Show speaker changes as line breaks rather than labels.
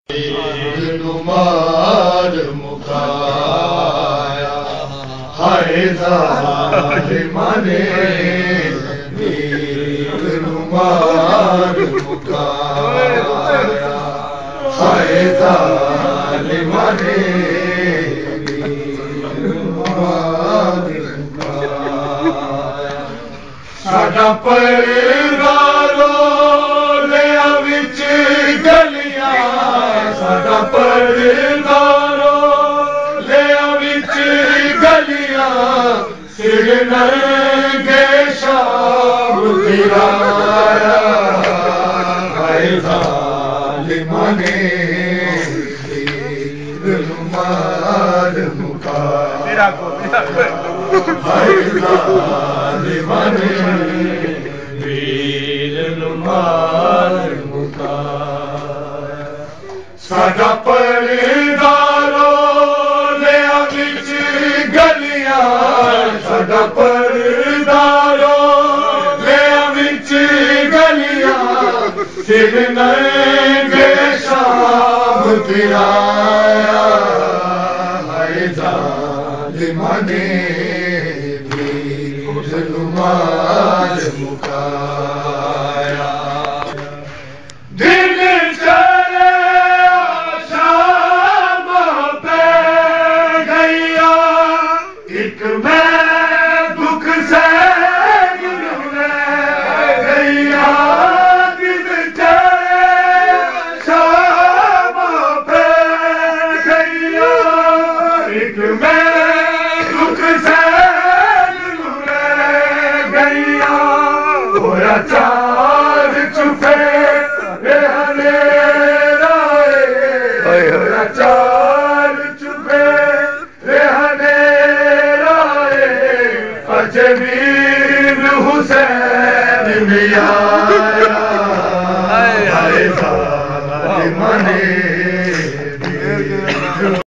नुमार मुकाया हाय ज़ालिमाने वीर नुमार मुकाया हाय ज़ालिमाने वीर नुमार मुकाया साडा परगारो लिया विच गलियां साडा परगारो लिया विच गलियां सिर नंगे शाम गिराया हाय ज़ालिमाने वीर नुमार मुकाया हाय ज़ालिमाने वीर नुमार मुकाया साडा परगारो लिया विच गलियां साडा परगारो लिया विच गलियां सिर नंगे शाम गिराया हाय ज़ालिमाने वीर नुमार मुकाया दिन चले शाम पे गैया एक मैं दुख से गैया दिन चले शाम पे गैया एक मैं दुख से गैया होया चार चुफे चार चुपे रहने राए अजमीर हुसैन भी आया हाय ज़ालिमाने